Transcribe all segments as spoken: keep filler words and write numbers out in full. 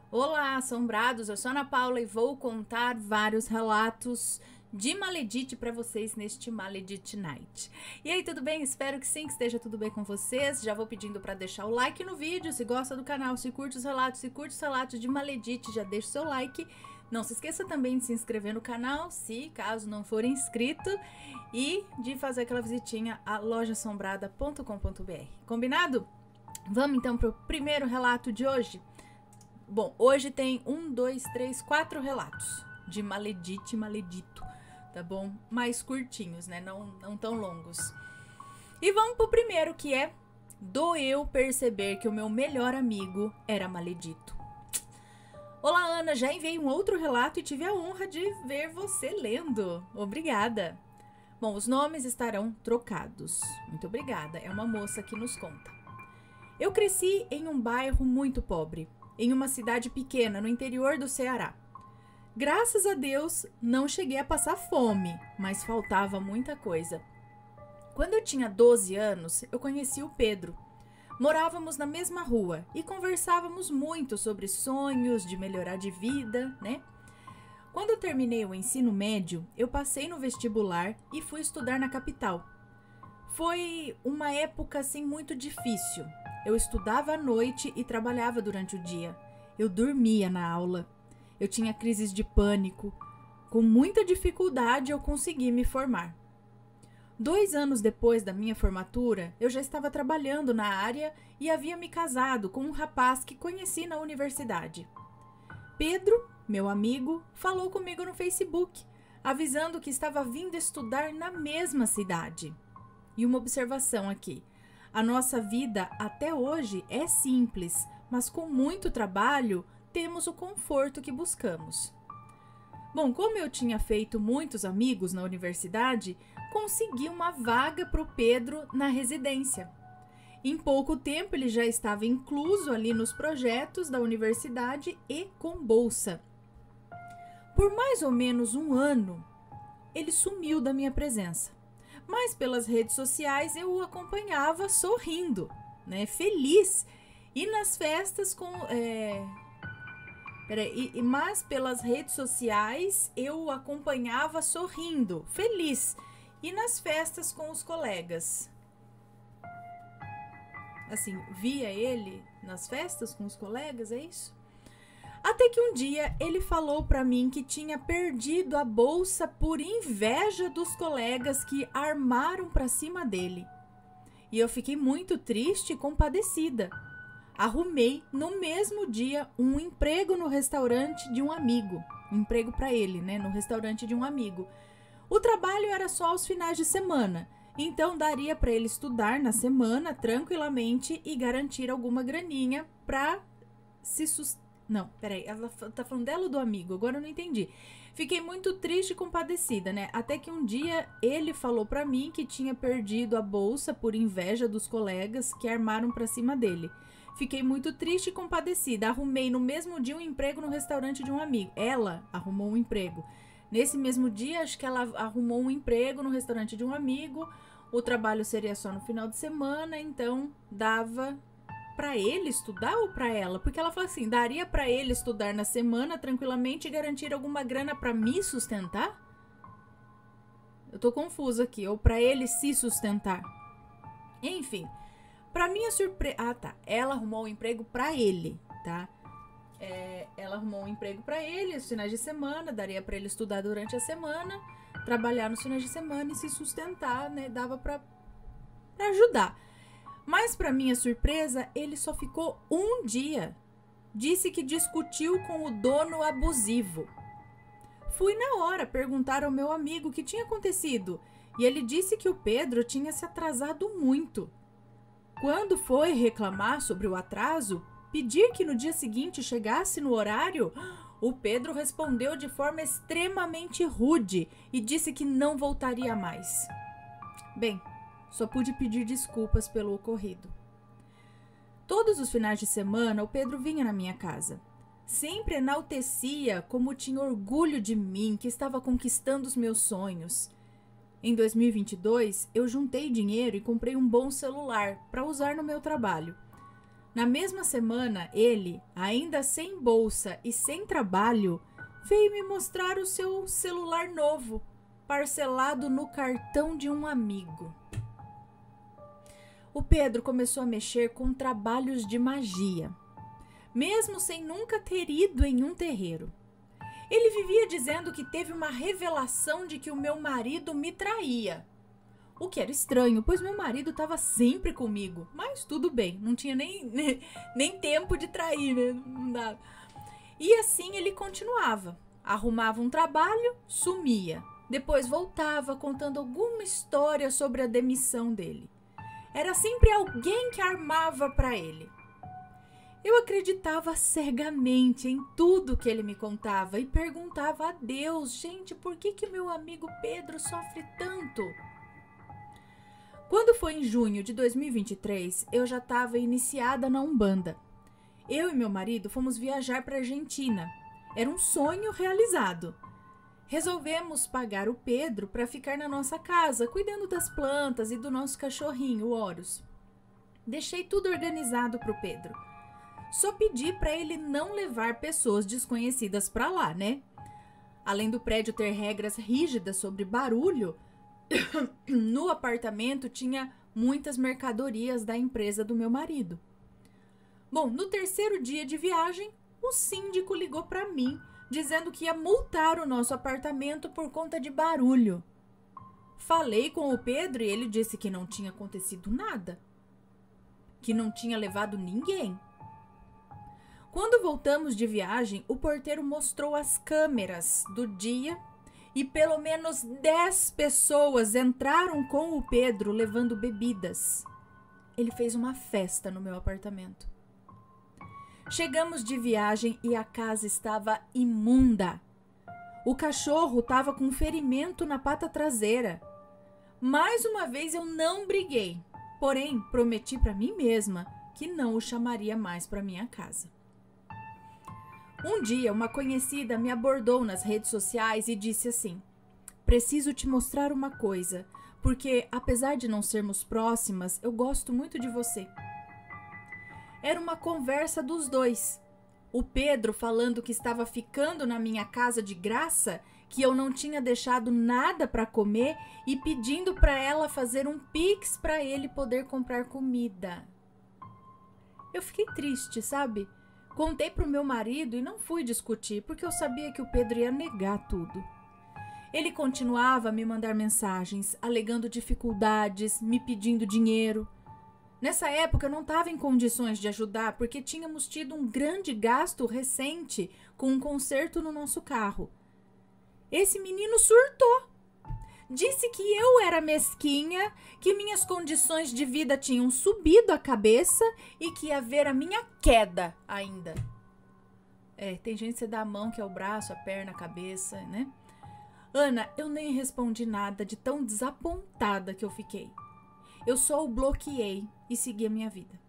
Olá, assombrados! Eu sou a Ana Paula e vou contar vários relatos de Maledite para vocês neste Maledite Night. E aí, tudo bem? Espero que sim, que esteja tudo bem com vocês. Já vou pedindo para deixar o like no vídeo, se gosta do canal, se curte os relatos, se curte os relatos de Maledite, já deixa o seu like. Não se esqueça também de se inscrever no canal, se caso não for inscrito, e de fazer aquela visitinha a loja assombrada ponto com ponto br. Combinado? Vamos então para o primeiro relato de hoje. Bom, hoje tem um, dois, três, quatro relatos de Maledite e Maledito, tá bom? Mais curtinhos, né? Não, não tão longos. E vamos pro primeiro, que é: doeu perceber que o meu melhor amigo era Maledito. Olá, Ana, já enviei um outro relato e tive a honra de ver você lendo. Obrigada. Bom, os nomes estarão trocados. Muito obrigada, é uma moça que nos conta. Eu cresci em um bairro muito pobre, em uma cidade pequena no interior do Ceará. Graças a Deus, não cheguei a passar fome, mas faltava muita coisa. Quando eu tinha doze anos, eu conheci o Pedro. Morávamos na mesma rua e conversávamos muito sobre sonhos, de melhorar de vida, né? Quando eu terminei o ensino médio, eu passei no vestibular e fui estudar na capital. Foi uma época assim muito difícil. Eu estudava à noite e trabalhava durante o dia. Eu dormia na aula. Eu tinha crises de pânico. Com muita dificuldade eu consegui me formar. Dois anos depois da minha formatura, eu já estava trabalhando na área e havia me casado com um rapaz que conheci na universidade. Pedro, meu amigo, falou comigo no Facebook, avisando que estava vindo estudar na mesma cidade. E uma observação aqui. A nossa vida até hoje é simples, mas com muito trabalho temos o conforto que buscamos. Bom, como eu tinha feito muitos amigos na universidade, consegui uma vaga para o Pedro na residência. Em pouco tempo ele já estava incluso ali nos projetos da universidade e com bolsa. Por mais ou menos um ano, ele sumiu da minha presença. Mas pelas redes sociais eu o acompanhava sorrindo, né, feliz. E nas festas com... É... Peraí, e, mas pelas redes sociais eu o acompanhava sorrindo, feliz. E nas festas com os colegas. Assim, via ele nas festas com os colegas, é isso? Até que um dia ele falou para mim que tinha perdido a bolsa por inveja dos colegas que armaram para cima dele. E eu fiquei muito triste e compadecida. Arrumei no mesmo dia um emprego no restaurante de um amigo. Um emprego para ele, né, no restaurante de um amigo. O trabalho era só aos finais de semana, então daria para ele estudar na semana tranquilamente e garantir alguma graninha para se sustentar. Não, peraí, ela tá falando dela ou do amigo? Agora eu não entendi. Fiquei muito triste e compadecida, né? Até que um dia ele falou pra mim que tinha perdido a bolsa por inveja dos colegas que armaram pra cima dele. Fiquei muito triste e compadecida. Arrumei no mesmo dia um emprego no restaurante de um amigo. Ela arrumou um emprego. Nesse mesmo dia, acho que ela arrumou um emprego no restaurante de um amigo. O trabalho seria só no final de semana, então dava... para ele estudar ou para ela? Porque ela falou assim, daria para ele estudar na semana tranquilamente e garantir alguma grana para me sustentar? Eu tô confusa aqui. Ou para ele se sustentar. Enfim, para minha surpresa... Ah, tá. Ela arrumou um emprego para ele, tá? É, ela arrumou um emprego para ele nos finais de semana, daria para ele estudar durante a semana, trabalhar nos finais de semana e se sustentar, né? Dava para para ajudar. Mas, para minha surpresa, ele só ficou um dia. Disse que discutiu com o dono abusivo. Fui na hora perguntar ao meu amigo o que tinha acontecido e ele disse que o Pedro tinha se atrasado muito. Quando foi reclamar sobre o atraso, pedir que no dia seguinte chegasse no horário, o Pedro respondeu de forma extremamente rude e disse que não voltaria mais. Bem... Só pude pedir desculpas pelo ocorrido. Todos os finais de semana, o Pedro vinha na minha casa. Sempre enaltecia como tinha orgulho de mim, que estava conquistando os meus sonhos. Em dois mil e vinte e dois, eu juntei dinheiro e comprei um bom celular para usar no meu trabalho. Na mesma semana, ele, ainda sem bolsa e sem trabalho, veio me mostrar o seu celular novo, parcelado no cartão de um amigo. O Pedro começou a mexer com trabalhos de magia, mesmo sem nunca ter ido em um terreiro. Ele vivia dizendo que teve uma revelação de que o meu marido me traía. O que era estranho, pois meu marido estava sempre comigo. Mas tudo bem, não tinha nem, nem, nem tempo de trair, né? Não dava. E assim ele continuava. Arrumava um trabalho, sumia. Depois voltava contando alguma história sobre a demissão dele. Era sempre alguém que armava para ele. Eu acreditava cegamente em tudo que ele me contava e perguntava a Deus, gente, por que que meu amigo Pedro sofre tanto? Quando foi em junho de dois mil e vinte e três, eu já estava iniciada na Umbanda. Eu e meu marido fomos viajar para a Argentina. Era um sonho realizado. Resolvemos pagar o Pedro para ficar na nossa casa, cuidando das plantas e do nosso cachorrinho, o Horus. Deixei tudo organizado para o Pedro. Só pedi para ele não levar pessoas desconhecidas para lá, né? Além do prédio ter regras rígidas sobre barulho, no apartamento tinha muitas mercadorias da empresa do meu marido. Bom, no terceiro dia de viagem, o síndico ligou para mim, dizendo que ia multar o nosso apartamento por conta de barulho. Falei com o Pedro e ele disse que não tinha acontecido nada, que não tinha levado ninguém. Quando voltamos de viagem, o porteiro mostrou as câmeras do dia e pelo menos dez pessoas entraram com o Pedro levando bebidas. Ele fez uma festa no meu apartamento. Chegamos de viagem e a casa estava imunda. O cachorro estava com um ferimento na pata traseira. Mais uma vez eu não briguei, porém prometi para mim mesma que não o chamaria mais para minha casa. Um dia, uma conhecida me abordou nas redes sociais e disse assim: preciso te mostrar uma coisa, porque apesar de não sermos próximas, eu gosto muito de você. Era uma conversa dos dois. O Pedro falando que estava ficando na minha casa de graça, que eu não tinha deixado nada para comer e pedindo para ela fazer um pix para ele poder comprar comida. Eu fiquei triste, sabe? Contei pro meu marido e não fui discutir, porque eu sabia que o Pedro ia negar tudo. Ele continuava a me mandar mensagens, alegando dificuldades, me pedindo dinheiro. Nessa época eu não estava em condições de ajudar, porque tínhamos tido um grande gasto recente com um conserto no nosso carro. Esse menino surtou. Disse que eu era mesquinha, que minhas condições de vida tinham subido a cabeça e que ia ver a minha queda ainda. É, tem gente que você dá a mão, que é o braço, a perna, a cabeça, né? Ana, eu nem respondi nada de tão desapontada que eu fiquei. Eu só o bloqueei e segui a minha vida.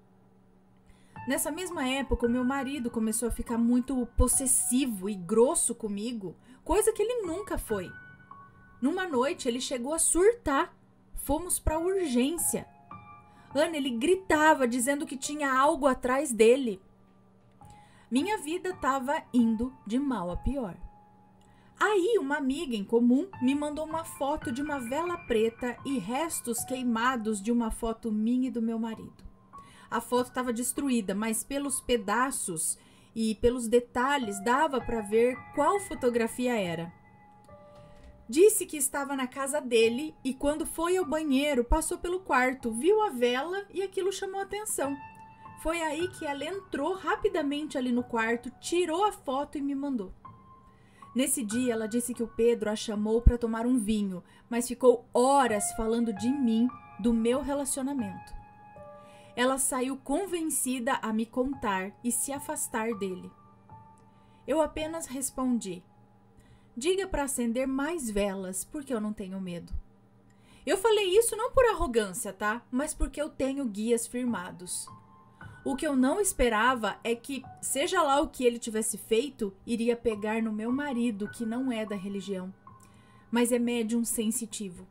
Nessa mesma época, o meu marido começou a ficar muito possessivo e grosso comigo, coisa que ele nunca foi. Numa noite, ele chegou a surtar. Fomos para urgência. Ana, ele gritava, dizendo que tinha algo atrás dele. Minha vida estava indo de mal a pior. Aí, uma amiga em comum me mandou uma foto de uma vela preta e restos queimados de uma foto minha e do meu marido. A foto estava destruída, mas pelos pedaços e pelos detalhes dava para ver qual fotografia era. Disse que estava na casa dele e quando foi ao banheiro, passou pelo quarto, viu a vela e aquilo chamou a atenção. Foi aí que ela entrou rapidamente ali no quarto, tirou a foto e me mandou. Nesse dia, ela disse que o Pedro a chamou para tomar um vinho, mas ficou horas falando de mim, do meu relacionamento. Ela saiu convencida a me contar e se afastar dele. Eu apenas respondi: diga para acender mais velas, porque eu não tenho medo. Eu falei isso não por arrogância, tá? Mas porque eu tenho guias firmados. O que eu não esperava é que, seja lá o que ele tivesse feito, iria pegar no meu marido, que não é da religião, mas é médium sensitivo.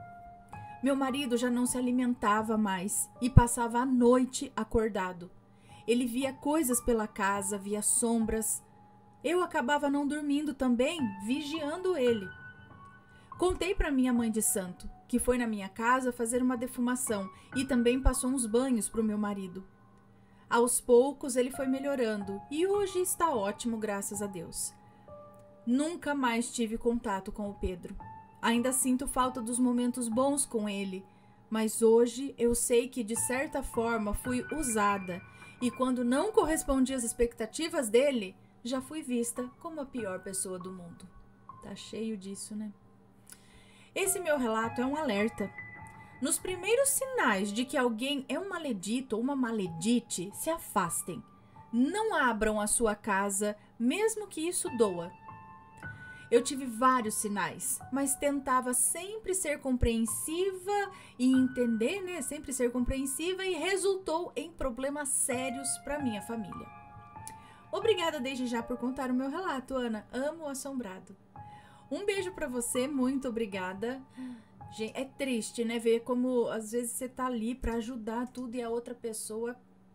Meu marido já não se alimentava mais e passava a noite acordado. Ele via coisas pela casa, via sombras. Eu acabava não dormindo também, vigiando ele. Contei para minha mãe de santo, que foi na minha casa fazer uma defumação e também passou uns banhos para o meu marido. Aos poucos ele foi melhorando e hoje está ótimo, graças a Deus. Nunca mais tive contato com o Pedro. Ainda sinto falta dos momentos bons com ele, mas hoje eu sei que de certa forma fui usada e quando não correspondi às expectativas dele, já fui vista como a pior pessoa do mundo. Tá cheio disso, né? Esse meu relato é um alerta. Nos primeiros sinais de que alguém é um maledito ou uma maledite, se afastem. Não abram a sua casa, mesmo que isso doa. Eu tive vários sinais, mas tentava sempre ser compreensiva e entender, né? Sempre ser compreensiva e resultou em problemas sérios para minha família. Obrigada desde já por contar o meu relato, Ana. Amo o assombrado. Um beijo para você, muito obrigada. Gente, é triste, né? Ver como às vezes você tá ali para ajudar tudo e a outra pessoa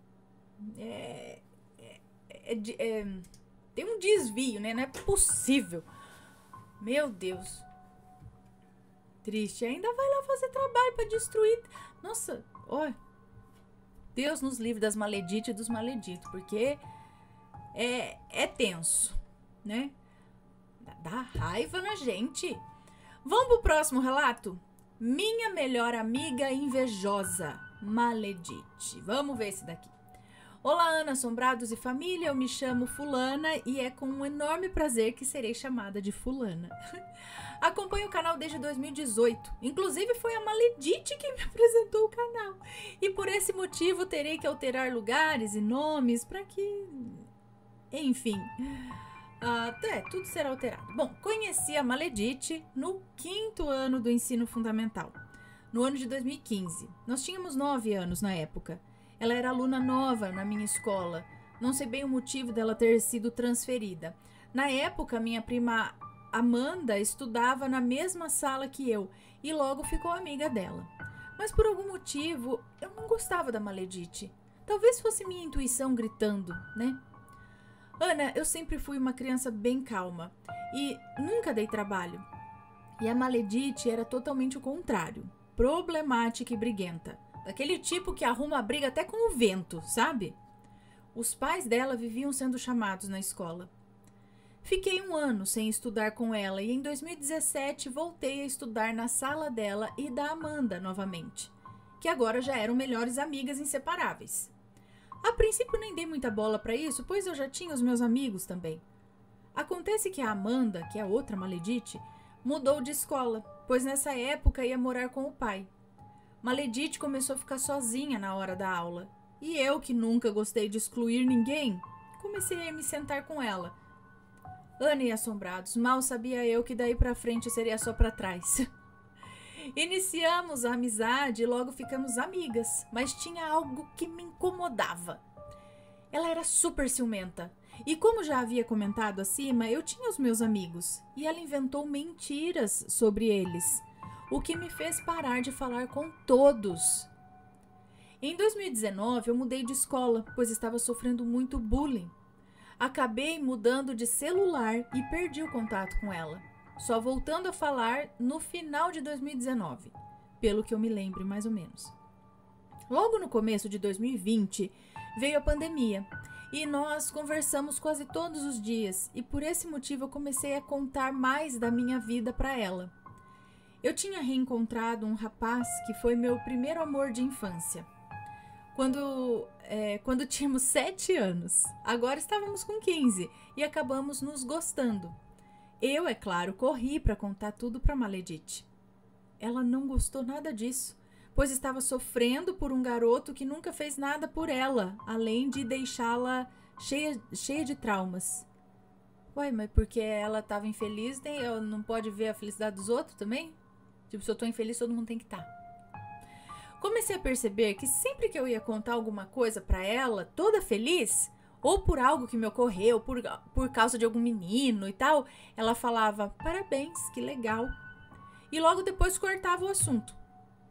é, é, é, é, tem um desvio, né? Não é possível. Meu Deus. Triste. Ainda vai lá fazer trabalho para destruir. Nossa, ó. Deus nos livre das maledites e dos maleditos, porque é, é tenso, né? Dá raiva na gente. Vamos pro próximo relato? Minha melhor amiga invejosa, maledite. Vamos ver esse daqui. Olá, Ana, assombrados e família. Eu me chamo Fulana e é com um enorme prazer que serei chamada de Fulana. Acompanho o canal desde dois mil e dezoito. Inclusive, foi a Maledite que me apresentou o canal. E por esse motivo, terei que alterar lugares e nomes para que... Enfim... Uh, é, tudo será alterado. Bom, conheci a Maledite no quinto ano do ensino fundamental, no ano de dois mil e quinze. Nós tínhamos nove anos na época. Ela era aluna nova na minha escola. Não sei bem o motivo dela ter sido transferida. Na época, minha prima Amanda estudava na mesma sala que eu e logo ficou amiga dela. Mas por algum motivo, eu não gostava da Maledite. Talvez fosse minha intuição gritando, né? Ana, eu sempre fui uma criança bem calma e nunca dei trabalho. E a Maledite era totalmente o contrário, problemática e briguenta. Daquele tipo que arruma a briga até com o vento, sabe? Os pais dela viviam sendo chamados na escola. Fiquei um ano sem estudar com ela e em dois mil e dezessete voltei a estudar na sala dela e da Amanda novamente, que agora já eram melhores amigas inseparáveis. A princípio nem dei muita bola para isso, pois eu já tinha os meus amigos também. Acontece que a Amanda, que é outra Maledite, mudou de escola, pois nessa época ia morar com o pai. Maledite começou a ficar sozinha na hora da aula. E eu, que nunca gostei de excluir ninguém, comecei a me sentar com ela. Ana e assombrados, mal sabia eu que daí pra frente seria só pra trás. Iniciamos a amizade e logo ficamos amigas, mas tinha algo que me incomodava. Ela era super ciumenta. E como já havia comentado acima, eu tinha os meus amigos. E ela inventou mentiras sobre eles, o que me fez parar de falar com todos. Em dois mil e dezenove, eu mudei de escola, pois estava sofrendo muito bullying. Acabei mudando de celular e perdi o contato com ela, só voltando a falar no final de dois mil e dezenove, pelo que eu me lembro mais ou menos. Logo no começo de dois mil e vinte, veio a pandemia e nós conversamos quase todos os dias e por esse motivo eu comecei a contar mais da minha vida para ela. Eu tinha reencontrado um rapaz que foi meu primeiro amor de infância, quando, é, quando tínhamos sete anos. Agora estávamos com quinze e acabamos nos gostando. Eu, é claro, corri para contar tudo para Maledite. Ela não gostou nada disso, pois estava sofrendo por um garoto que nunca fez nada por ela, além de deixá-la cheia, cheia de traumas. Ué, mas porque ela estava infeliz, né? Ela não pode ver a felicidade dos outros também? Tipo, se eu tô infeliz, todo mundo tem que estar. Comecei a perceber que sempre que eu ia contar alguma coisa para ela, toda feliz, ou por algo que me ocorreu, por, por causa de algum menino e tal, ela falava, parabéns, que legal. E logo depois cortava o assunto.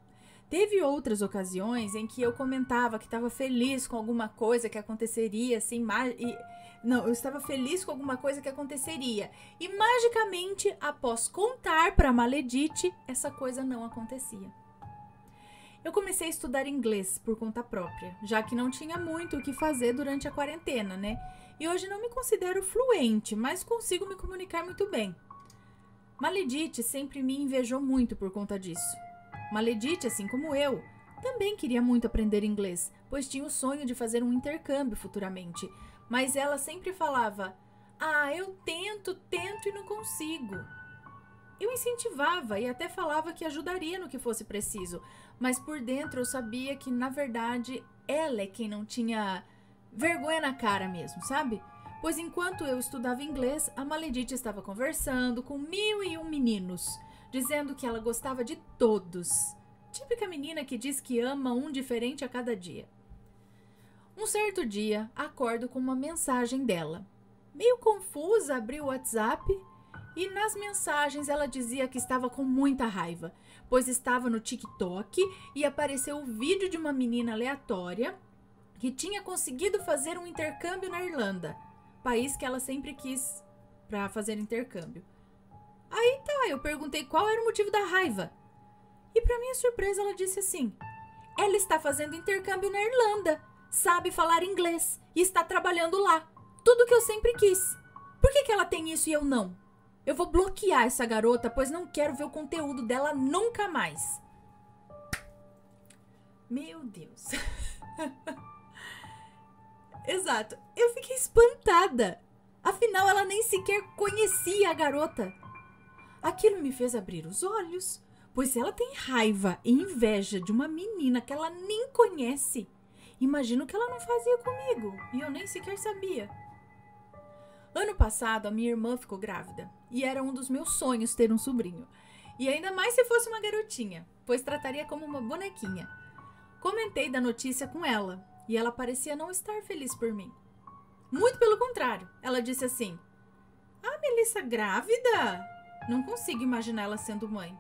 Teve outras ocasiões em que eu comentava que estava feliz com alguma coisa que aconteceria, assim, e, não, eu estava feliz com alguma coisa que aconteceria. E magicamente, após contar para Maledite, essa coisa não acontecia. Eu comecei a estudar inglês por conta própria, já que não tinha muito o que fazer durante a quarentena, né? E hoje não me considero fluente, mas consigo me comunicar muito bem. Maledite sempre me invejou muito por conta disso. Maledite, assim como eu, também queria muito aprender inglês, pois tinha o sonho de fazer um intercâmbio futuramente. Mas ela sempre falava, ah, eu tento, tento e não consigo. Eu incentivava e até falava que ajudaria no que fosse preciso, mas por dentro eu sabia que, na verdade, ela é quem não tinha vergonha na cara mesmo, sabe? Pois enquanto eu estudava inglês, a Maledite estava conversando com mil e um meninos, dizendo que ela gostava de todos. Típica menina que diz que ama um diferente a cada dia. Um certo dia, acordo com uma mensagem dela. Meio confusa, abri o WhatsApp e nas mensagens ela dizia que estava com muita raiva, pois estava no TikTok e apareceu o vídeo de uma menina aleatória que tinha conseguido fazer um intercâmbio na Irlanda, país que ela sempre quis para fazer intercâmbio. Aí tá, eu perguntei qual era o motivo da raiva. E para minha surpresa ela disse assim, ela está fazendo intercâmbio na Irlanda, sabe falar inglês e está trabalhando lá. Tudo que eu sempre quis. Por que que ela tem isso e eu não? Eu vou bloquear essa garota, pois não quero ver o conteúdo dela nunca mais. Meu Deus. Exato. Eu fiquei espantada. Afinal, ela nem sequer conhecia a garota. Aquilo me fez abrir os olhos, pois se ela tem raiva e inveja de uma menina que ela nem conhece, imagino que ela não fazia comigo e eu nem sequer sabia. Ano passado, a minha irmã ficou grávida e era um dos meus sonhos ter um sobrinho. E ainda mais se fosse uma garotinha, pois trataria como uma bonequinha. Comentei da notícia com ela e ela parecia não estar feliz por mim. Muito pelo contrário, ela disse assim, ah, Melissa grávida? Não consigo imaginar ela sendo mãe.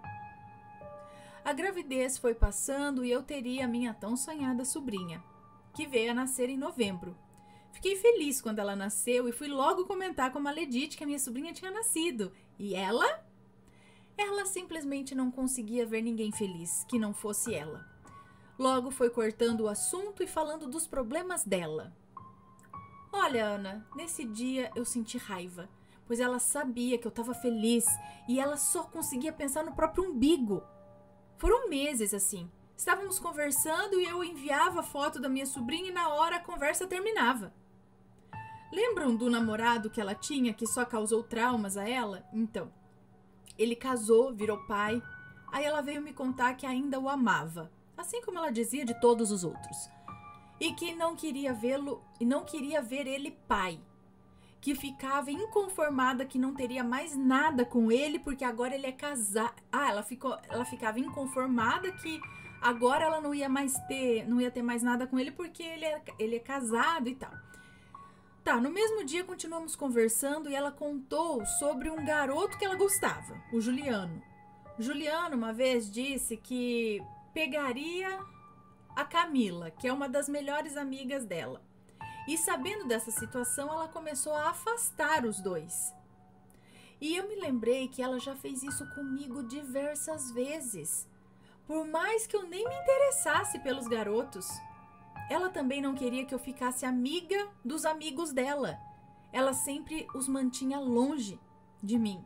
A gravidez foi passando e eu teria a minha tão sonhada sobrinha, que veio a nascer em novembro. Fiquei feliz quando ela nasceu e fui logo comentar com a Maledite que a minha sobrinha tinha nascido. E ela? Ela simplesmente não conseguia ver ninguém feliz, que não fosse ela. Logo foi cortando o assunto e falando dos problemas dela. Olha, Ana, nesse dia eu senti raiva, pois ela sabia que eu estava feliz e ela só conseguia pensar no próprio umbigo. Foram meses assim. Estávamos conversando e eu enviava foto da minha sobrinha e na hora a conversa terminava. Lembram do namorado que ela tinha que só causou traumas a ela? Então, ele casou, virou pai. Aí ela veio me contar que ainda o amava, assim como ela dizia de todos os outros. E que não queria vê-lo e não queria ver ele pai. Que ficava inconformada que não teria mais nada com ele porque agora ele é casado. Ah, ela ficou, ela ficava inconformada que agora ela não ia mais ter, não ia ter mais nada com ele porque ele é, ele é casado e tal. Tá, no mesmo dia continuamos conversando e ela contou sobre um garoto que ela gostava, o Juliano. Juliano uma vez disse que pegaria a Camila, que é uma das melhores amigas dela. E sabendo dessa situação, ela começou a afastar os dois. E eu me lembrei que ela já fez isso comigo diversas vezes. Por mais que eu nem me interessasse pelos garotos. Ela também não queria que eu ficasse amiga dos amigos dela. Ela sempre os mantinha longe de mim.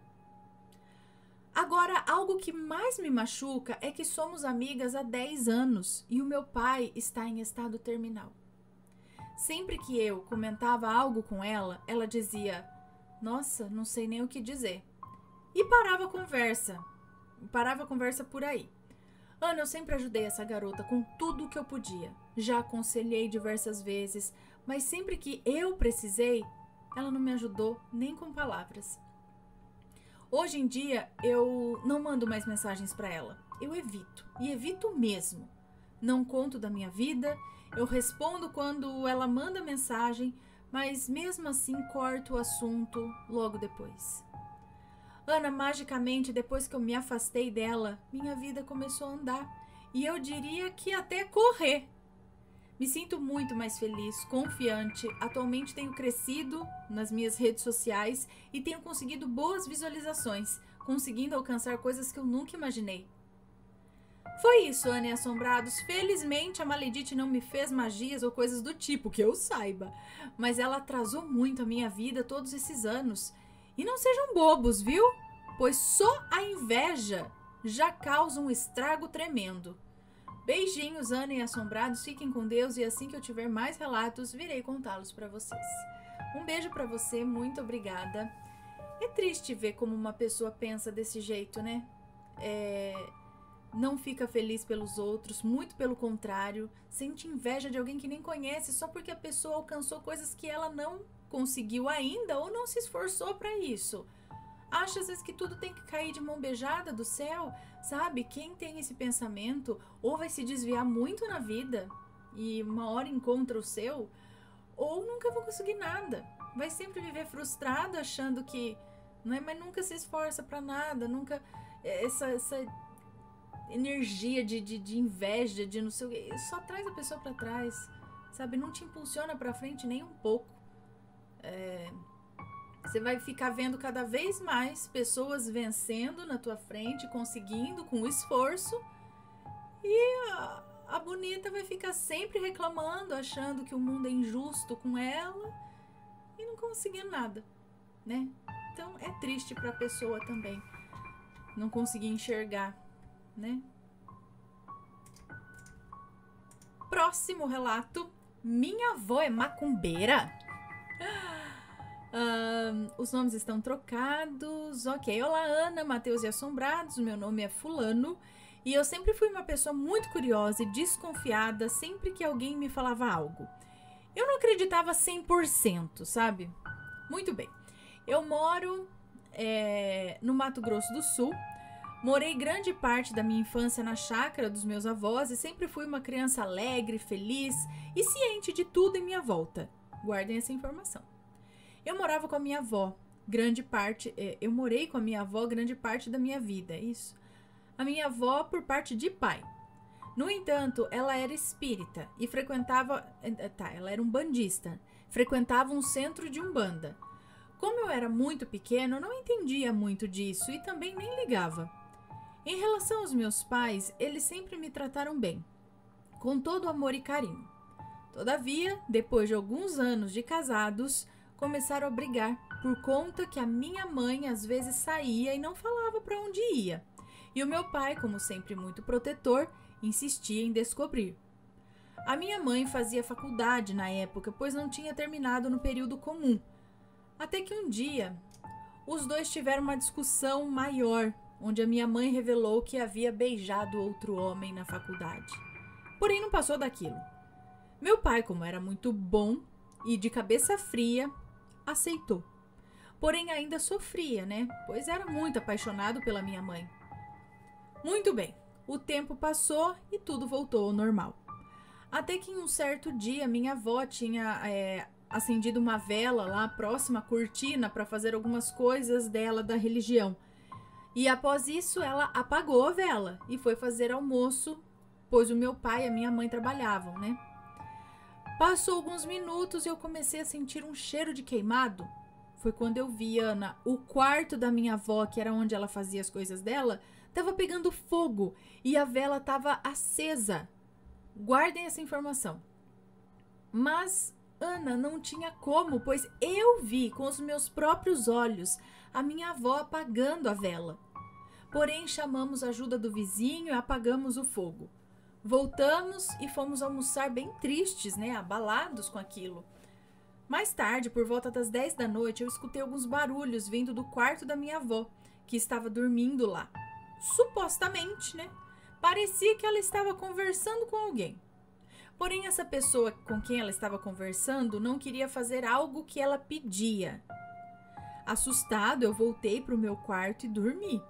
Agora, algo que mais me machuca é que somos amigas há dez anos e o meu pai está em estado terminal. Sempre que eu comentava algo com ela, ela dizia, nossa, não sei nem o que dizer. E parava a conversa. Parava a conversa por aí. Ana, eu sempre ajudei essa garota com tudo o que eu podia. Já aconselhei diversas vezes, mas sempre que eu precisei, ela não me ajudou nem com palavras. Hoje em dia, eu não mando mais mensagens para ela. Eu evito, e evito mesmo. Não conto da minha vida, eu respondo quando ela manda mensagem, mas mesmo assim corto o assunto logo depois. Ana, magicamente, depois que eu me afastei dela, minha vida começou a andar. e eu diria que até correr. Me sinto muito mais feliz, confiante. Atualmente tenho crescido nas minhas redes sociais e tenho conseguido boas visualizações, conseguindo alcançar coisas que eu nunca imaginei. Foi isso, Ana e Assombrados. Felizmente a Maledite não me fez magias ou coisas do tipo, que eu saiba. Mas ela atrasou muito a minha vida todos esses anos. E não sejam bobos, viu? Pois só a inveja já causa um estrago tremendo. Beijinhos, Ana e Assombrados. Fiquem com Deus e assim que eu tiver mais relatos, virei contá-los para vocês. Um beijo para você, muito obrigada. É triste ver como uma pessoa pensa desse jeito, né? É... Não fica feliz pelos outros, muito pelo contrário, sente inveja de alguém que nem conhece só porque a pessoa alcançou coisas que ela não conseguiu ainda ou não se esforçou para isso. Acha às vezes que tudo tem que cair de mão beijada do céu, sabe? Quem tem esse pensamento ou vai se desviar muito na vida e uma hora encontra o seu, ou nunca vai conseguir nada. Vai sempre viver frustrado achando que, não é, mas nunca se esforça para nada, nunca essa essa energia de, de, de inveja, de não sei o que, só traz a pessoa pra trás, sabe? Não te impulsiona pra frente nem um pouco. É, você vai ficar vendo cada vez mais pessoas vencendo na tua frente, conseguindo com esforço, e a, a bonita vai ficar sempre reclamando, achando que o mundo é injusto com ela e não conseguindo nada, né? Então é triste pra pessoa também não conseguir enxergar, né? Próximo relato. Minha avó é macumbeira? Ah, os nomes estão trocados. Ok, olá Ana, Matheus e Assombrados. Meu nome é fulano e eu sempre fui uma pessoa muito curiosa e desconfiada sempre que alguém me falava algo. Eu não acreditava cem por cento, sabe? Muito bem. Eu moro é, no Mato Grosso do Sul. Morei grande parte da minha infância na chácara dos meus avós e sempre fui uma criança alegre, feliz e ciente de tudo em minha volta. Guardem essa informação. Eu morava com a minha avó, grande parte... Eu morei com a minha avó grande parte da minha vida, é isso? A minha avó por parte de pai. No entanto, ela era espírita e frequentava... Tá, ela era um bandista. Frequentava um centro de umbanda. Como eu era muito pequeno, eu não entendia muito disso e também nem ligava. Em relação aos meus pais, eles sempre me trataram bem, com todo amor e carinho. Todavia, depois de alguns anos de casados, começaram a brigar por conta que a minha mãe às vezes saía e não falava para onde ia. E o meu pai, como sempre muito protetor, insistia em descobrir. A minha mãe fazia faculdade na época, pois não tinha terminado no período comum. Até que um dia, os dois tiveram uma discussão maior, onde a minha mãe revelou que havia beijado outro homem na faculdade. Porém, não passou daquilo. Meu pai, como era muito bom e de cabeça fria, aceitou. Porém, ainda sofria, né? Pois era muito apaixonado pela minha mãe. Muito bem, o tempo passou e tudo voltou ao normal. Até que em um certo dia, minha avó tinha é, acendido uma vela lá próxima à cortina para fazer algumas coisas dela da religião. E após isso, ela apagou a vela e foi fazer almoço, pois o meu pai e a minha mãe trabalhavam, né? Passou alguns minutos e eu comecei a sentir um cheiro de queimado. Foi quando eu vi, Ana, o quarto da minha avó, que era onde ela fazia as coisas dela, estava pegando fogo e a vela estava acesa. Guardem essa informação. Mas, Ana, não tinha como, pois eu vi com os meus próprios olhos a minha avó apagando a vela. Porém, chamamos a ajuda do vizinho e apagamos o fogo. Voltamos e fomos almoçar bem tristes, né, abalados com aquilo. Mais tarde, por volta das dez da noite, eu escutei alguns barulhos vindo do quarto da minha avó, que estava dormindo lá. Supostamente, né? Parecia que ela estava conversando com alguém. Porém, essa pessoa com quem ela estava conversando não queria fazer algo que ela pedia. Assustado, eu voltei para o meu quarto e dormi.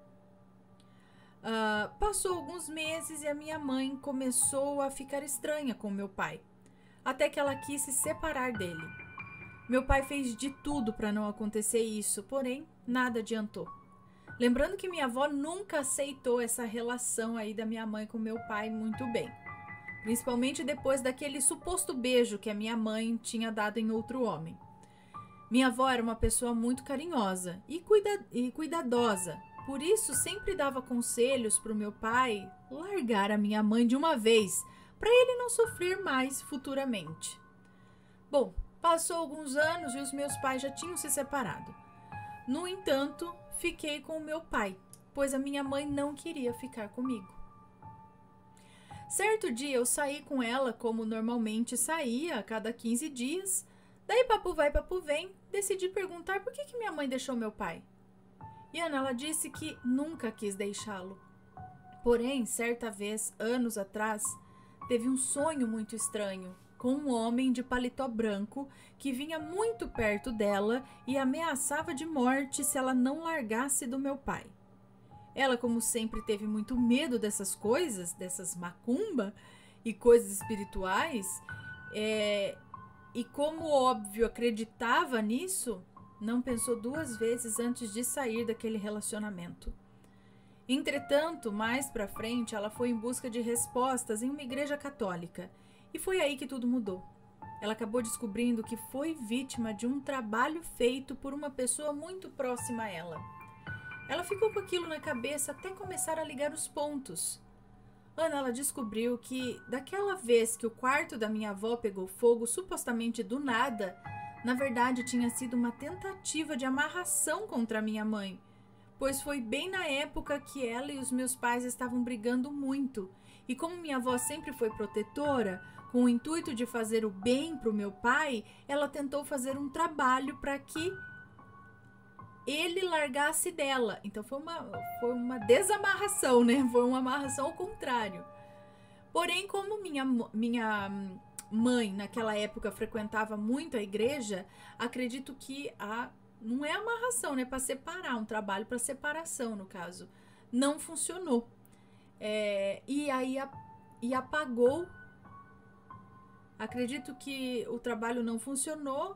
Uh, passou alguns meses e a minha mãe começou a ficar estranha com meu pai, até que ela quis se separar dele. Meu pai fez de tudo para não acontecer isso, porém, nada adiantou. Lembrando que minha avó nunca aceitou essa relação aí da minha mãe com meu pai muito bem. Principalmente depois daquele suposto beijo que a minha mãe tinha dado em outro homem. Minha avó era uma pessoa muito carinhosa e, cuida e cuidadosa. Por isso, sempre dava conselhos para o meu pai largar a minha mãe de uma vez, para ele não sofrer mais futuramente. Bom, passou alguns anos e os meus pais já tinham se separado. No entanto, fiquei com o meu pai, pois a minha mãe não queria ficar comigo. Certo dia eu saí com ela como normalmente saía a cada quinze dias. Daí papo vai, papo vem, decidi perguntar por que, que minha mãe deixou meu pai. E Ana, ela disse que nunca quis deixá-lo. Porém, certa vez, anos atrás, teve um sonho muito estranho com um homem de paletó branco que vinha muito perto dela e ameaçava de morte se ela não largasse do meu pai. Ela, como sempre, teve muito medo dessas coisas, dessas macumba e coisas espirituais, é, e como óbvio acreditava nisso, não pensou duas vezes antes de sair daquele relacionamento. Entretanto, mais pra frente, ela foi em busca de respostas em uma igreja católica, e foi aí que tudo mudou. Ela acabou descobrindo que foi vítima de um trabalho feito por uma pessoa muito próxima a ela. Ela ficou com aquilo na cabeça até começar a ligar os pontos. Ana, ela descobriu que daquela vez que o quarto da minha avó pegou fogo, supostamente do nada, na verdade tinha sido uma tentativa de amarração contra a minha mãe, pois foi bem na época que ela e os meus pais estavam brigando muito. E como minha avó sempre foi protetora, com o intuito de fazer o bem para o meu pai, ela tentou fazer um trabalho para que ele largasse dela. Então foi uma, foi uma desamarração, né? Foi uma amarração ao contrário. Porém, como minha, minha mãe naquela época frequentava muito a igreja, acredito que a, não é amarração, né? Para separar, um trabalho para separação, no caso. Não funcionou. É, e aí a, e apagou. Acredito que o trabalho não funcionou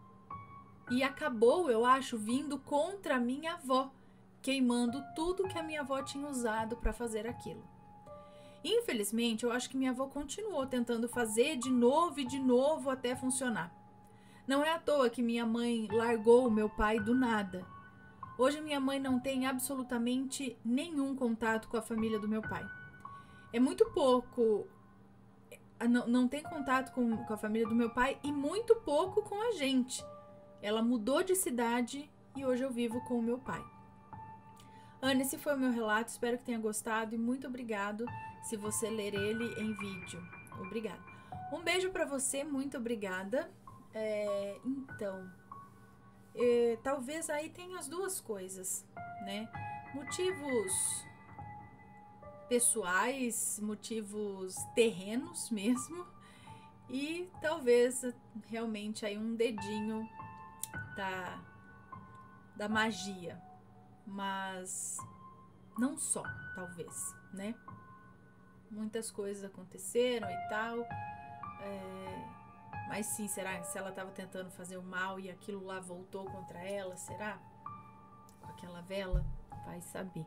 e acabou, eu acho, vindo contra a minha avó, queimando tudo que a minha avó tinha usado para fazer aquilo. Infelizmente, eu acho que minha avó continuou tentando fazer de novo e de novo até funcionar. Não é à toa que minha mãe largou o meu pai do nada. Hoje minha mãe não tem absolutamente nenhum contato com a família do meu pai. É muito pouco... Não, não tem contato com, com a família do meu pai e muito pouco com a gente. Ela mudou de cidade e hoje eu vivo com o meu pai. Ana, esse foi o meu relato, espero que tenha gostado e muito obrigado se você ler ele em vídeo. Obrigada. Um beijo pra você, muito obrigada. É, então, é, talvez aí tenha as duas coisas, né? Motivos pessoais, motivos terrenos mesmo, e talvez realmente aí um dedinho da, da magia, mas não só, talvez, né? Muitas coisas aconteceram e tal, é, mas sim, será que se ela estava tentando fazer o mal e aquilo lá voltou contra ela, será? Com aquela vela, vai saber.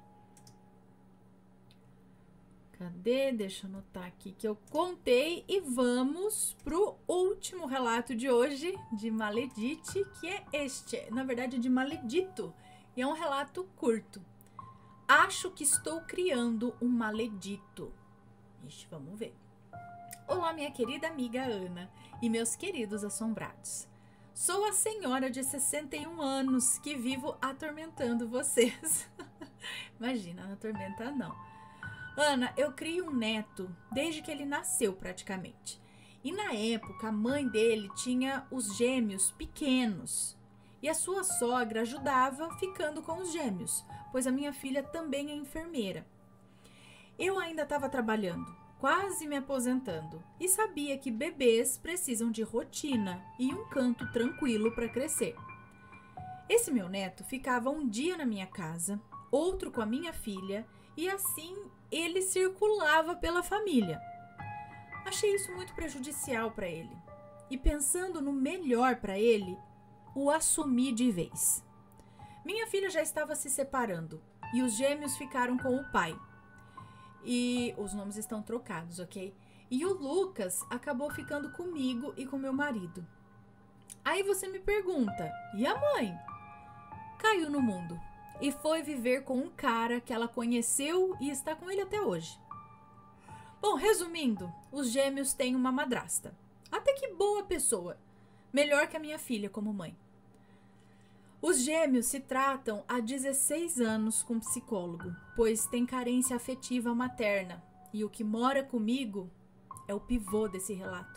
Cadê? Deixa eu anotar aqui que eu contei e vamos pro último relato de hoje de Maledite, que é este, na verdade de Maledito, e é um relato curto. Acho que estou criando um maledito. Ixi, vamos ver. Olá, minha querida amiga Ana e meus queridos assombrados. Sou a senhora de sessenta e um anos que vivo atormentando vocês. Imagina, não atormenta não. Ana, eu crio um neto desde que ele nasceu praticamente. E na época a mãe dele tinha os gêmeos pequenos. E a sua sogra ajudava ficando com os gêmeos, pois a minha filha também é enfermeira. Eu ainda estava trabalhando, quase me aposentando, e sabia que bebês precisam de rotina e um canto tranquilo para crescer. Esse meu neto ficava um dia na minha casa, outro com a minha filha, e assim ele circulava pela família. Achei isso muito prejudicial para ele. E pensando no melhor para ele, o assumi de vez. Minha filha já estava se separando, e os gêmeos ficaram com o pai. E os nomes estão trocados, ok? E o Lucas acabou ficando comigo e com meu marido. Aí você me pergunta, e a mãe? Caiu no mundo e foi viver com um cara que ela conheceu e está com ele até hoje. Bom, resumindo, os gêmeos têm uma madrasta. Até que boa pessoa. Melhor que a minha filha como mãe. Os gêmeos se tratam há dezesseis anos com psicólogo, pois tem carência afetiva materna. E o que mora comigo é o pivô desse relato.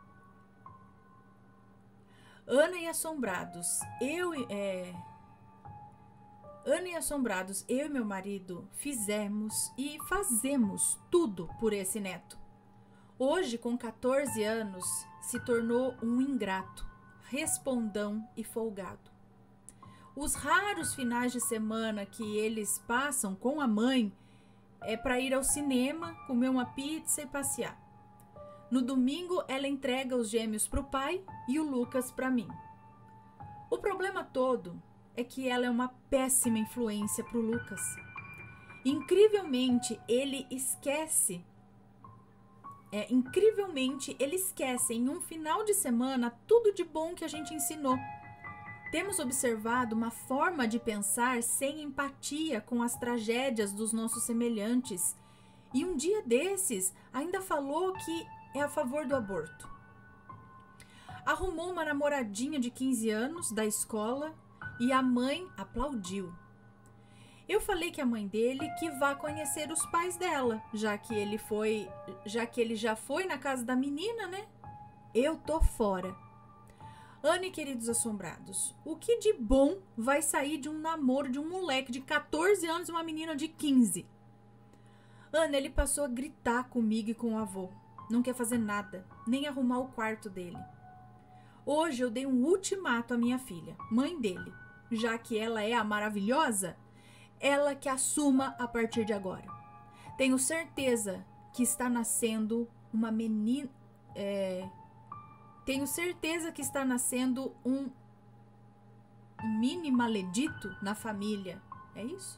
Ana e Assombrados, eu é... Ana e Assombrados, eu e meu marido fizemos e fazemos tudo por esse neto. Hoje, com quatorze anos, se tornou um ingrato, respondão e folgado. Os raros finais de semana que eles passam com a mãe é para ir ao cinema, comer uma pizza e passear. No domingo, ela entrega os gêmeos para o pai e o Lucas para mim. O problema todo é que ela é uma péssima influência para o Lucas. Incrivelmente, ele esquece. É, incrivelmente, ele esquece em um final de semana tudo de bom que a gente ensinou. Temos observado uma forma de pensar sem empatia com as tragédias dos nossos semelhantes. E um dia desses ainda falou que é a favor do aborto. Arrumou uma namoradinha de quinze anos da escola e a mãe aplaudiu. Eu falei que a mãe dele que vá conhecer os pais dela, já que ele foi, já que ele já foi na casa da menina, né? Eu tô fora. Ana e queridos assombrados, o que de bom vai sair de um namoro de um moleque de quatorze anos e uma menina de quinze? Ana, ele passou a gritar comigo e com o avô. Não quer fazer nada, nem arrumar o quarto dele. Hoje eu dei um ultimato à minha filha, mãe dele, já que ela é a maravilhosa, ela que assuma a partir de agora. Tenho certeza que está nascendo uma menina... É, tenho certeza que está nascendo um, um mini maledito na família. É isso?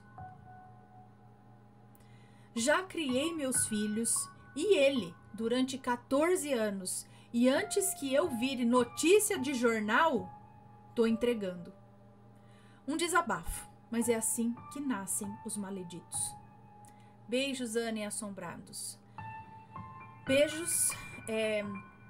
Já criei meus filhos e ele durante quatorze anos. E antes que eu vire notícia de jornal, tô entregando. Um desabafo, mas é assim que nascem os maleditos. Beijos, Ana e Assombrados. Beijos. É,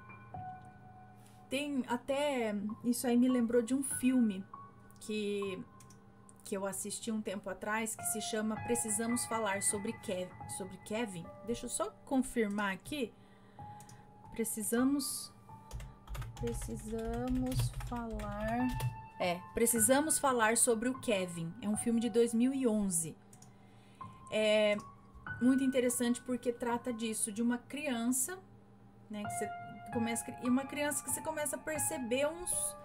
tem até... Isso aí me lembrou de um filme que, que eu assisti um tempo atrás, que se chama Precisamos Falar sobre, Kev, sobre Kevin. Deixa eu só confirmar aqui. Precisamos... Precisamos falar... É, Precisamos Falar sobre o Kevin. É um filme de dois mil e onze. É muito interessante porque trata disso, de uma criança, né, que você começa, e uma criança que você começa a perceber uns...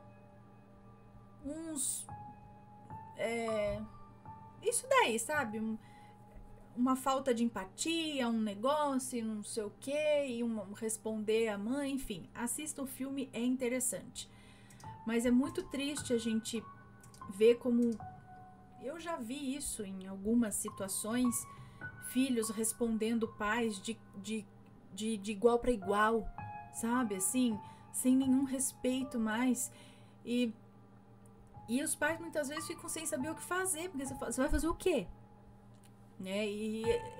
Uns... É, isso daí, sabe? Um, uma falta de empatia, um negócio, não sei o quê, e um, responder à mãe, enfim. Assista o filme, é interessante. Mas é muito triste a gente ver como... Eu já vi isso em algumas situações, filhos respondendo pais de, de, de, de igual para igual, sabe? Assim, sem nenhum respeito mais. E, e os pais muitas vezes ficam sem saber o que fazer, porque você, fala, você vai fazer o quê? Né? E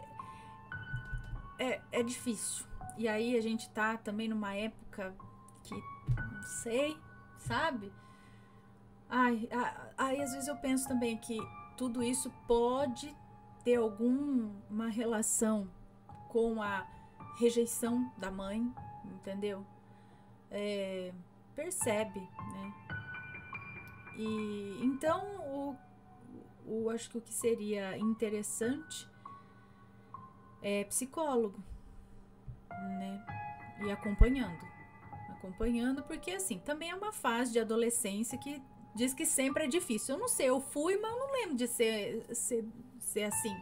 é, é difícil. E aí a gente tá também numa época que, não sei, sabe? Ai, aí às vezes eu penso também que tudo isso pode ter alguma relação com a rejeição da mãe, entendeu? É, percebe, né? E então o O, acho que o que seria interessante é psicólogo, né? E acompanhando. Acompanhando, porque assim, também é uma fase de adolescência que diz que sempre é difícil. Eu não sei, eu fui, mas eu não lembro de ser, ser, ser assim.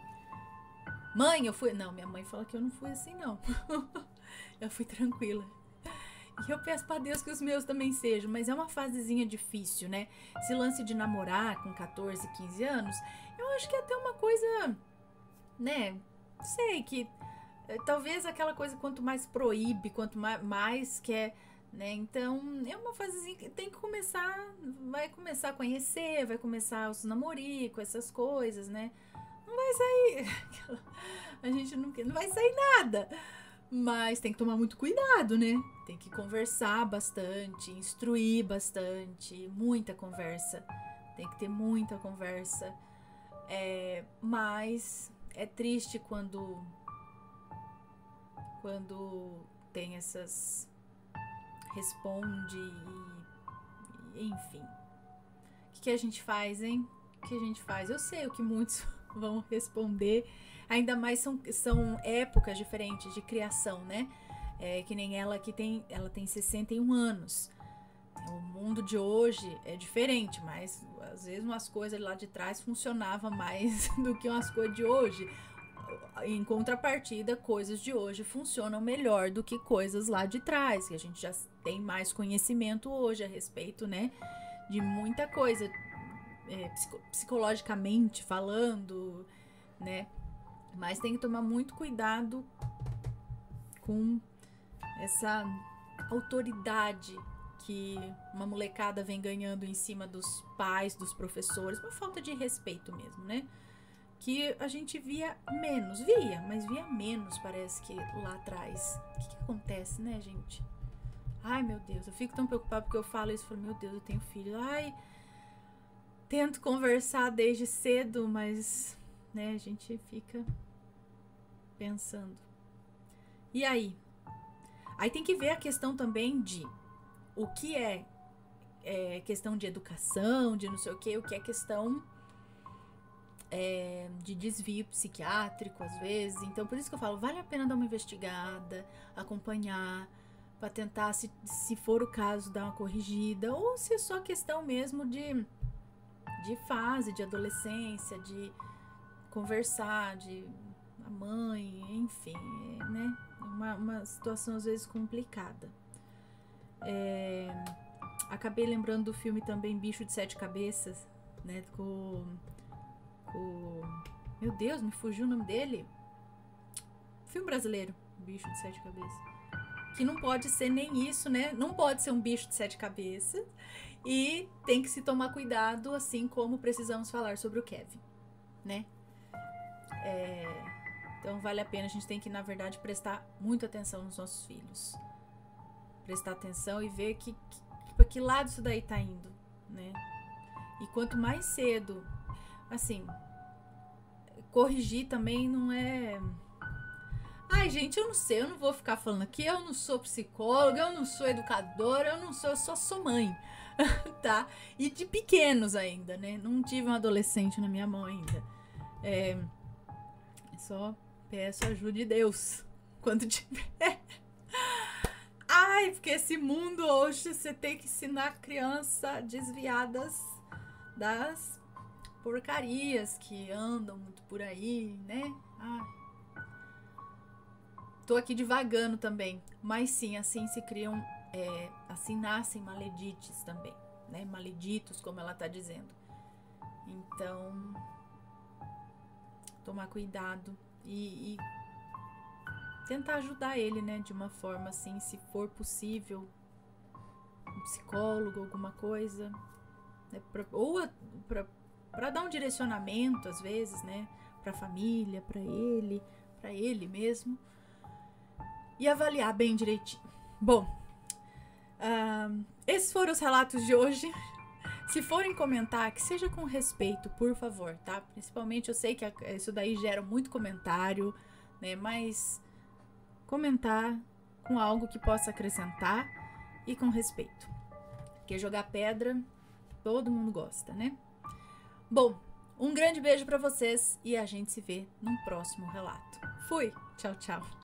Mãe, eu fui... Não, minha mãe fala que eu não fui assim, não. Eu fui tranquila. E eu peço pra Deus que os meus também sejam, mas é uma fasezinha difícil, né? Esse lance de namorar com quatorze, quinze anos, eu acho que é até uma coisa, né? Sei que é, talvez aquela coisa quanto mais proíbe, quanto mais, mais quer, né? Então, é uma fasezinha que tem que começar, vai começar a conhecer, vai começar os namoricos, essas coisas, né? Não vai sair, a gente não, não vai sair nada. Mas tem que tomar muito cuidado, né? Tem que conversar bastante, instruir bastante, muita conversa. Tem que ter muita conversa. É, mas é triste quando, quando tem essas... responde e... enfim. O que, que a gente faz, hein? O que a gente faz? Eu sei o que muitos vão responder... Ainda mais são, são épocas diferentes de criação, né? É, que nem ela que tem, ela tem sessenta e um anos. O mundo de hoje é diferente, mas às vezes umas coisas lá de trás funcionavam mais do que umas coisas de hoje. Em contrapartida, coisas de hoje funcionam melhor do que coisas lá de trás, que a gente já tem mais conhecimento hoje a respeito, né? De muita coisa, é, psico- psicologicamente falando, né? Mas tem que tomar muito cuidado com essa autoridade que uma molecada vem ganhando em cima dos pais, dos professores. Uma falta de respeito mesmo, né? Que a gente via menos. Via, mas via menos, parece que lá atrás. O que, que acontece, né, gente? Ai, meu Deus, eu fico tão preocupada porque eu falo isso. Eu falo, meu Deus, eu tenho filho. Ai, tento conversar desde cedo, mas... né, a gente fica pensando. E aí? Aí tem que ver a questão também de o que é, é questão de educação, de não sei o que, o que é questão é, de desvio psiquiátrico, às vezes. Então, por isso que eu falo, vale a pena dar uma investigada, acompanhar, para tentar, se, se for o caso, dar uma corrigida, ou se é só questão mesmo de, de fase, de adolescência, de conversar, de a mãe, enfim, é, né? Uma, uma situação às vezes complicada. É, acabei lembrando do filme também Bicho de Sete Cabeças, né? Com, com... Meu Deus, me fugiu o nome dele. Filme brasileiro, Bicho de Sete Cabeças. Que não pode ser nem isso, né? Não pode ser um bicho de sete cabeças. E tem que se tomar cuidado, assim como precisamos falar sobre o Kevin, né? É, então vale a pena, a gente tem que, na verdade, prestar muita atenção nos nossos filhos. Prestar atenção e ver que, que, para que lado isso daí tá indo, né? E quanto mais cedo, assim, corrigir também não é... Ai, gente, eu não sei, eu não vou ficar falando aqui, eu não sou psicóloga, eu não sou educadora, eu não sou, eu só sou mãe, tá? E de pequenos ainda, né? Não tive um adolescente na minha mão ainda. É... Só peço ajuda de Deus quando tiver. Ai, porque esse mundo hoje você tem que ensinar a criança desviadas das porcarias que andam muito por aí, né? Ai. Tô aqui divagando também, mas sim, assim se criam, é, assim nascem maledites também, né? Maleditos, como ela tá dizendo. Então... tomar cuidado e, e tentar ajudar ele, né, de uma forma assim, se for possível, um psicólogo, alguma coisa, né, pra, ou para dar um direcionamento, às vezes, né, para a família, para ele, para ele mesmo, e avaliar bem direitinho. Bom, uh, esses foram os relatos de hoje. Se forem comentar, que seja com respeito, por favor, tá? Principalmente, eu sei que isso daí gera muito comentário, né? Mas comentar com algo que possa acrescentar e com respeito. Porque jogar pedra, todo mundo gosta, né? Bom, um grande beijo pra vocês e a gente se vê num próximo relato. Fui! Tchau, tchau!